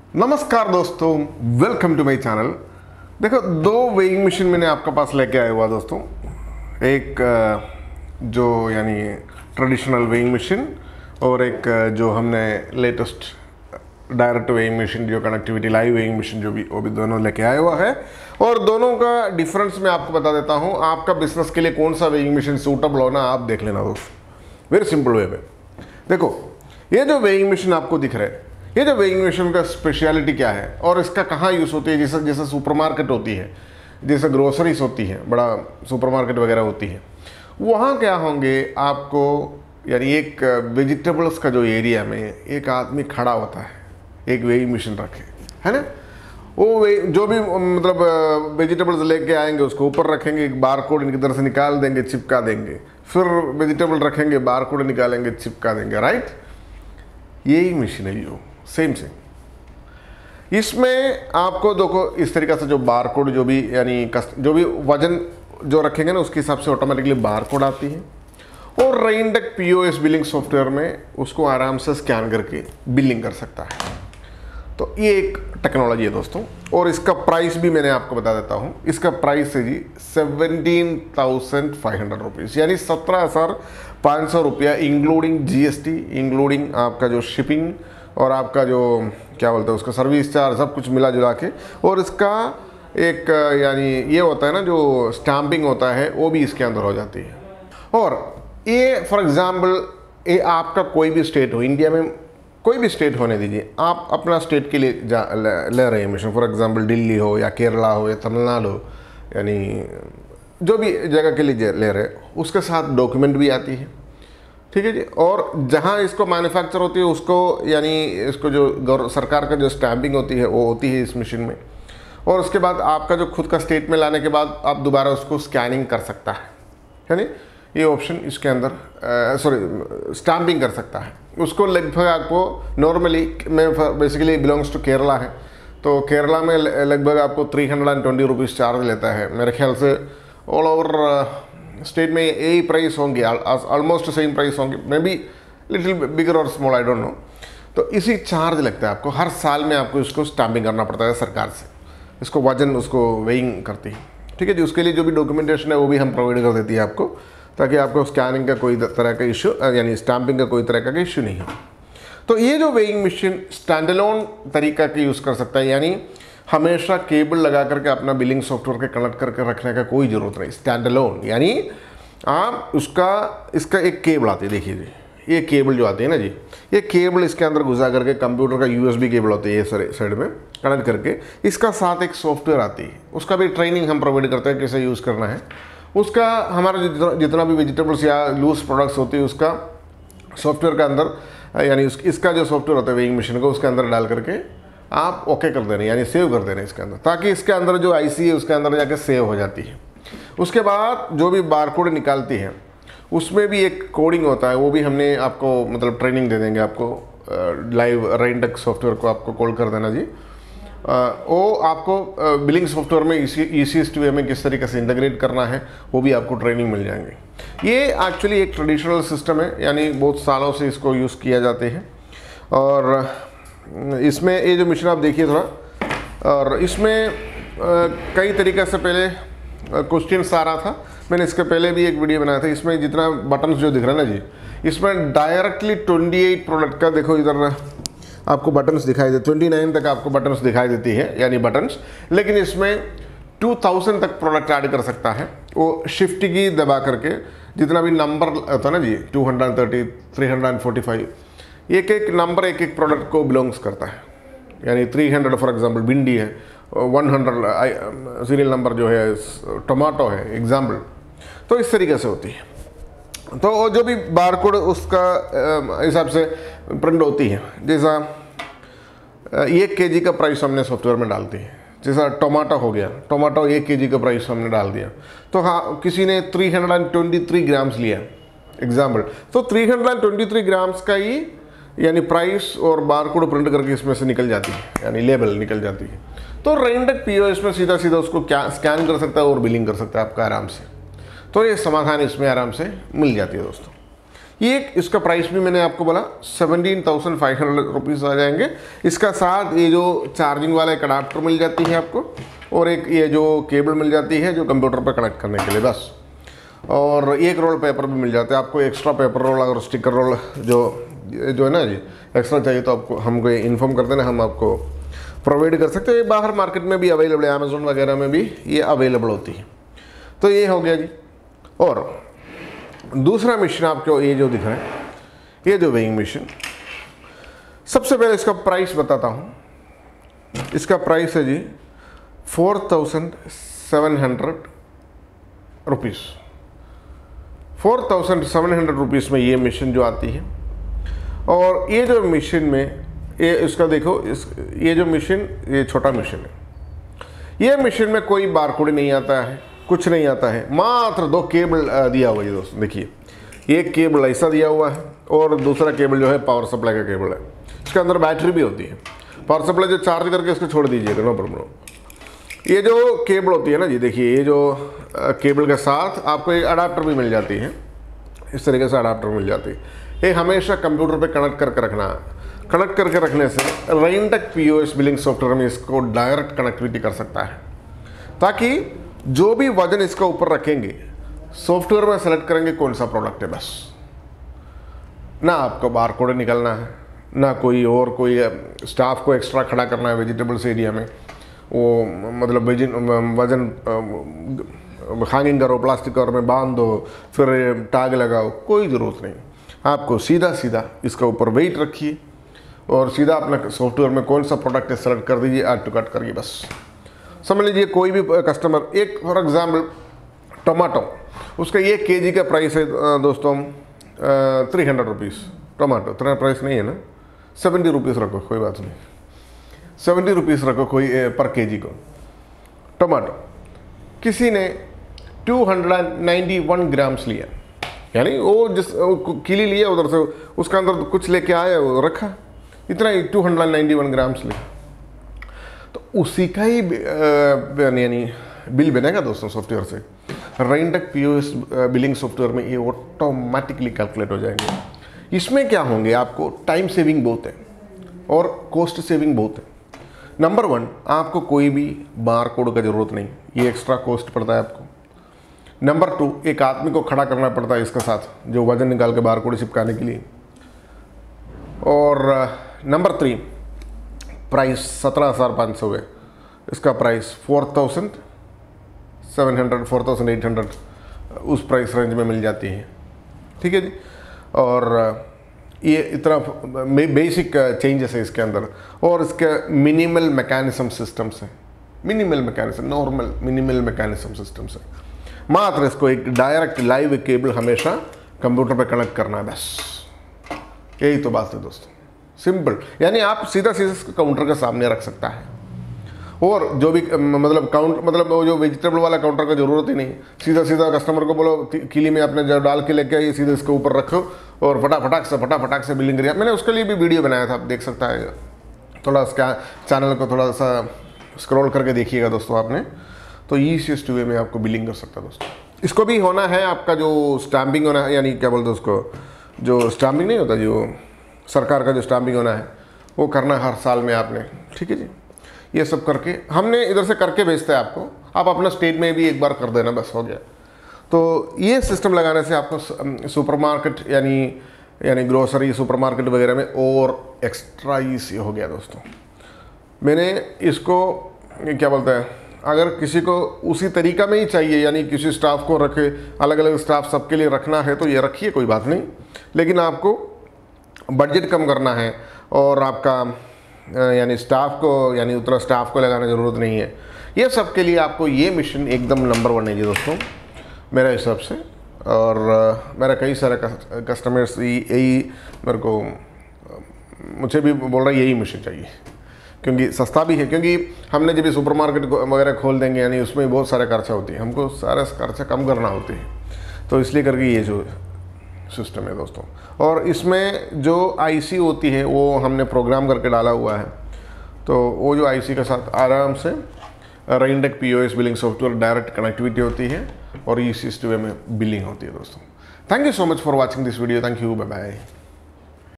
नमस्कार दोस्तों, welcome to my channel. देखो, दो वेइंग मशीन मैंने आपके पास लेके आया हुआ दोस्तों। एक जो यानी ट्रेडिशनल वेइंग मशीन और एक जो हमने लेटेस्ट डायरेक्ट वेइंग मशीन, जो कनेक्टिविटी लाइव वेइंग मशीन जो भी, वो भी दोनों लेके आया हुआ है। और दोनों का डिफरेंस मैं आपको बता देता हूँ। आपका बिजनेस के लिए कौन सा वेइंग मशीन सूटेबल होना आप देख लेना दोस्तों, वेरी सिंपल वे में। देखो, ये जो वेइंग मशीन आपको दिख रहा है, ये जो वेइंग मशीन का स्पेशलिटी क्या है और इसका कहाँ यूज़ होती है। जैसे जैसे सुपरमार्केट होती है, जैसे ग्रोसरीज होती है, बड़ा सुपरमार्केट वगैरह होती है, वहाँ क्या होंगे आपको, यानी एक वेजिटेबल्स का जो एरिया में एक आदमी खड़ा होता है, एक वेइंग मशीन रखे, है ना। वो जो भी मतलब वेजिटेबल्स लेके आएंगे उसको ऊपर रखेंगे, एक बार कोड इधर से निकाल देंगे, चिपका देंगे, फिर वेजिटेबल रखेंगे, बार कोड निकालेंगे, चिपका देंगे, राइट। यही मशीन है यो, सेम सेम। इसमें आपको देखो इस तरीक़े से जो बार कोड जो भी यानी जो भी वजन जो रखेंगे ना उसके हिसाब से ऑटोमेटिकली बार कोड आती है और रेनडेक पीओएस बिलिंग सॉफ्टवेयर में उसको आराम से स्कैन करके बिलिंग कर सकता है। तो ये एक टेक्नोलॉजी है दोस्तों। और इसका प्राइस भी मैंने आपको बता देता हूँ। इसका प्राइस है जी 17,500 रुपीज़, यानी 17,500 रुपया, इंक्लूडिंग जीएसटी, इंक्लूडिंग आपका जो शिपिंग और आपका जो क्या बोलते हैं उसका सर्विस चार्ज, सब कुछ मिला जुला के। और इसका एक यानी ये होता है ना, जो स्टैंपिंग होता है वो भी इसके अंदर हो जाती है। और ये फॉर एग्ज़ाम्पल, ये आपका कोई भी स्टेट हो, इंडिया में कोई भी स्टेट होने दीजिए, आप अपना स्टेट के लिए ले रहे हैं मशीन। फॉर एग्जांपल दिल्ली हो या केरला हो या तमिलनाडु, यानी जो भी जगह के लिए ले रहे हैं, उसके साथ डॉक्यूमेंट भी आती है, ठीक है जी। और जहाँ इसको मैन्युफैक्चर होती है उसको, यानी इसको जो सरकार का जो स्टैंपिंग होती है वो होती है इस मशीन में। और उसके बाद आपका जो खुद का स्टेट में लाने के बाद आप दोबारा उसको स्कैनिंग कर सकता है, यानी ये ऑप्शन इसके अंदर स्टैंपिंग कर सकता है उसको। लगभग आपको नॉर्मली, मैं बेसिकली बिलोंग्स टू केरला है, तो केरला में लगभग आपको 320 रुपीज़ चार्ज लेता है। मेरे ख्याल से ऑल ओवर स्टेट में यही प्राइस होंगे, ऑलमोस्ट सेम प्राइस होंगे, मे बी लिटिल बिगर और स्मॉल, आई डोंट नो। तो इसी चार्ज लगता है आपको, हर साल में आपको इसको स्टैंपिंग करना पड़ता है सरकार से। इसको वजन उसको वेइंग करती है, ठीक है जी। उसके लिए जो भी डॉक्यूमेंटेशन है वो भी हम प्रोवाइड कर देती है आपको, ताकि आपको स्कैनिंग का कोई तरह का इशू, यानी स्टैंपिंग का कोई तरह का इशू नहीं हो। तो ये जो वेइंग मशीन स्टैंडअलोन तरीका की यूज़ कर सकता है, यानी हमेशा केबल लगा करके अपना बिलिंग सॉफ्टवेयर के कनेक्ट करके रखने का कोई ज़रूरत नहीं। स्टैंडअलोन यानी आप इसका एक केबल आती है, देखिए जी, ये केबल जो आती है ना जी, ये केबल इसके अंदर घुसा करके कंप्यूटर का यूएसबी केबल होती है, ये साइड में कनेक्ट करके इसका साथ एक सॉफ्टवेयर आती है। उसका भी ट्रेनिंग हम प्रोवाइड करते हैं कैसे यूज़ करना है। उसका हमारा जितना भी वेजिटेबल्स या लूज प्रोडक्ट्स होती है उसका सॉफ्टवेयर का अंदर, यानी इसका जो सॉफ्टवेयर होता है वेइंग मशीन को, उसके अंदर डाल करके आप ओके कर देना, यानी सेव कर देना इसके अंदर, ताकि इसके अंदर जो आईसी है उसके अंदर जाके सेव हो जाती है। उसके बाद जो भी बारकोड निकालती है उसमें भी एक कोडिंग होता है, वो भी हमने आपको मतलब ट्रेनिंग दे देंगे आपको। लाइव रेनडेक सॉफ्टवेयर को आपको कॉल कर देना जी, वो आपको बिलिंग सॉफ्टवेयर में ईसीएस्ट वे में किस तरीके से इंटीग्रेट करना है वो भी आपको ट्रेनिंग मिल जाएंगे। ये एक्चुअली एक ट्रेडिशनल सिस्टम है, यानी बहुत सालों से इसको यूज़ किया जाते हैं। और इसमें ये जो मशीन आप देखिए थोड़ा, और इसमें कई तरीके से पहले क्वेश्चंस आ रहा था। मैंने इसके पहले भी एक वीडियो बनाया था। इसमें जितना बटन्स जो दिख रहा है ना जी, इसमें डायरेक्टली 28 प्रोडक्ट का, देखो इधर आपको बटन्स दिखाई दे, 29 तक आपको बटन्स दिखाई देती है, यानी बटन्स। लेकिन इसमें 2000 तक प्रोडक्ट ऐड कर सकता है वो शिफ्ट की दबा करके। जितना भी नंबर होता है ना जी, 230, 345, एक एक नंबर एक एक प्रोडक्ट को बिलोंग्स करता है। यानी 300 फॉर एग्जांपल भिंडी है, 100 सीरियल नंबर जो है टमाटो है एग्जाम्पल। तो इस तरीके से होती है। तो जो भी बारकोड उसका हिसाब से प्रिंट होती है, जैसा 1 केजी का प्राइस हमने सॉफ्टवेयर में डालती है। जैसा टमाटो हो गया, टमाटो 1 केजी का प्राइस हमने डाल दिया, तो हाँ किसी ने 323 ग्राम्स लिया एग्जाम्पल, तो 323 ग्राम्स का ही यानी प्राइस और बारकोड प्रिंट करके इसमें से निकल जाती है, यानी लेबल निकल जाती है। तो रेनडेक पीओएस में सीधा सीधा उसको क्या स्कैन कर सकता है और बिलिंग कर सकता है आपका आराम से। तो ये समाधान इसमें आराम से मिल जाती है दोस्तों। ये इसका प्राइस भी मैंने आपको बोला 17,500 रुपीज़ आ जाएंगे। इसका साथ ये जो चार्जिंग वाला एक अडाप्टर मिल जाती है आपको, और एक ये जो केबल मिल जाती है जो कंप्यूटर पर कनेक्ट करने के लिए बस, और एक रोल पेपर भी मिल जाता है आपको। एक्स्ट्रा पेपर रोल और स्टिकर रोल जो है ना जी, एक्स्ट्रा चाहिए तो आपको हमको इन्फॉर्म कर देना, हम आपको प्रोवाइड कर सकते हैं। ये बाहर मार्केट में भी अवेलेबल है, अमेजोन वगैरह में भी ये अवेलेबल होती है। तो ये हो गया जी। और दूसरा मशीन आपको ये जो दिख रहा है, ये जो वेइंग मशीन, सबसे पहले इसका प्राइस बताता हूँ। इसका प्राइस है जी 4,700 रुपीज़। 4,700 रुपीज़ में ये मशीन जो आती है। और ये जो मशीन में ये इसका देखो, ये जो मशीन, ये छोटा मशीन है। ये मशीन में कोई बारकोड नहीं आता है, कुछ नहीं आता है, मात्र 2 केबल दिया हुआ है दोस्तों। देखिए एक केबल ऐसा दिया हुआ है और दूसरा केबल जो है पावर सप्लाई का केबल है। इसके अंदर बैटरी भी होती है, पावर सप्लाई जो चार्ज करके इसको छोड़ दीजिएगा, नो प्रॉब्लम। ये जो केबल होती है ना जी, देखिए ये जो केबल के साथ आपको एक अडाप्टर भी मिल जाती है, इस तरीके से अडाप्टर मिल जाती है। ये हमेशा कंप्यूटर पे कनेक्ट करके रखना है। कनेक्ट करके रखने से रेनटेक POS बिलिंग सॉफ्टवेयर में इसको डायरेक्ट कनेक्टिविटी कर सकता है, ताकि जो भी वजन इसका ऊपर रखेंगे सॉफ्टवेयर में सेलेक्ट करेंगे कौन सा प्रोडक्ट है, बस ना आपको बारकोड निकलना है, ना कोई और कोई स्टाफ को एक्स्ट्रा खड़ा करना है वेजिटेबल्स एरिया में, वो मतलब वजन हैंगिंग करो, प्लास्टिक कवर में बांध दो, फिर टैग लगाओ, कोई ज़रूरत नहीं। आपको सीधा सीधा इसका ऊपर वेट रखिए और सीधा अपना सॉफ्टवेयर में कौन सा प्रोडक्ट है सेलेक्ट कर दीजिए, ऐड टू कार्ट करिए। बस समझ लीजिए कोई भी कस्टमर, एक फॉर एग्जाम्पल टमाटो, उसका 1 kg का प्राइस है दोस्तों 300 रुपीज़। टमाटो इतना प्राइस नहीं है ना, 70 रुपीज़ रखो, कोई बात नहीं, 70 रुपीज़ रखो कोई पर kg को टमाटो। किसी ने 291 ग्राम्स लिया, यानी वो जिस किली लिया उधर से उसका अंदर कुछ लेके आया, वो रखा, इतना ही 291 ग्राम्स लिया, तो उसी का ही यानी बिल बनेगा दोस्तों सॉफ्टवेयर से। रेनटेक POS बिलिंग सॉफ्टवेयर में ये ऑटोमेटिकली कैलकुलेट हो जाएंगे। इसमें क्या होंगे, आपको टाइम सेविंग बहुत है और कॉस्ट सेविंग बहुत है। नंबर 1, आपको कोई भी बारकोड का ज़रूरत नहीं, ये एक्स्ट्रा कॉस्ट पड़ता है आपको। नंबर 2, एक आदमी को खड़ा करना पड़ता है इसके साथ, जो वजन निकाल के बारकोड चिपकाने के लिए। और नंबर 3, प्राइस 17,500 है, इसका प्राइस 4,700 4,800 उस प्राइस रेंज में मिल जाती है। ठीक है जी। और ये इतना बेसिक चेंजेस है इसके अंदर, और इसके मिनिमल मैकेनिज्म सिस्टम्स है, minimal mechanism, normal minimal mechanism systems है। मात्र इसको एक डायरेक्ट लाइव केबल हमेशा कंप्यूटर पे कनेक्ट करना है, बस यही तो बात है दोस्तों, सिंपल। यानी आप सीधा सीधा काउंटर के सामने रख सकता है, और जो भी मतलब वो जो वेजिटेबल वाला काउंटर का ज़रूरत ही नहीं, सीधा सीधा कस्टमर को बोलो किली में आपने जब डाल के लेके आइए, सीधे इसके ऊपर रखो और फटाफट से बिलिंग करिए। मैंने उसके लिए भी वीडियो बनाया था, आप देख सकता है, थोड़ा उसका चैनल को थोड़ा सा स्क्रॉल करके देखिएगा दोस्तों आपने, तो ईजीएस्ट वे में आपको बिलिंग कर सकता है दोस्तों। इसको भी होना है आपका जो स्टैम्पिंग होना है, यानी क्या बोलते हैं उसको, जो स्टैम्पिंग नहीं होता, जो सरकार का जो स्टैम्पिंग होना है वो करना है हर साल में आपने। ठीक है जी। ये सब करके हमने इधर से करके भेजते हैं आपको, आप अपना स्टेट में भी एक बार कर देना, बस हो गया। तो ये सिस्टम लगाने से आपको सुपरमार्केट यानी ग्रोसरी सुपरमार्केट वगैरह में और एक्स्ट्रा ईजी हो गया दोस्तों। मैंने इसको क्या बोलते हैं, अगर किसी को उसी तरीका में ही चाहिए, यानी किसी स्टाफ को रखे, अलग अलग स्टाफ सबके लिए रखना है तो ये रखिए, कोई बात नहीं, लेकिन आपको बजट कम करना है और आपका यानी स्टाफ को, यानी उतना स्टाफ को लगाने की ज़रूरत नहीं है, ये सब के लिए आपको ये मिशन एकदम नंबर 1 है जी दोस्तों मेरे हिसाब से। और मेरा कई सारे कस्टमर्स यही मेरे को, मुझे भी बोल रहा है यही मिशन चाहिए, क्योंकि सस्ता भी है, क्योंकि हमने जब भी सुपरमार्केट वगैरह खोल देंगे यानी उसमें बहुत सारे खर्चा होती है, हमको सारा खर्चा कम करना होती है, तो इसलिए करके ये जो सिस्टम है दोस्तों। और इसमें जो आईसी होती है वो हमने प्रोग्राम करके डाला हुआ है, तो वो जो आईसी के साथ आराम से Rentech POS billing software direct connectivity होती है और इसी वे में बिलिंग होती है दोस्तों। Thank you so much for watching this video, thank you, bye bye.